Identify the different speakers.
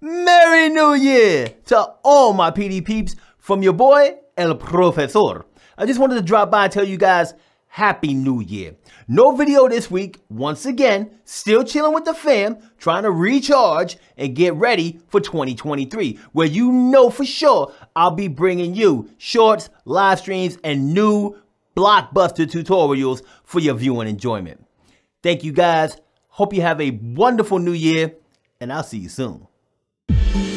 Speaker 1: Merry New Year to all my PD peeps from your boy, El Profesor. I just wanted to drop by and tell you guys, Happy New Year. No video this week. Once again, still chilling with the fam, trying to recharge and get ready for 2023, where you know for sure I'll be bringing you shorts, live streams, and new blockbuster tutorials for your viewing enjoyment. Thank you guys. Hope you have a wonderful new year, and I'll see you soon.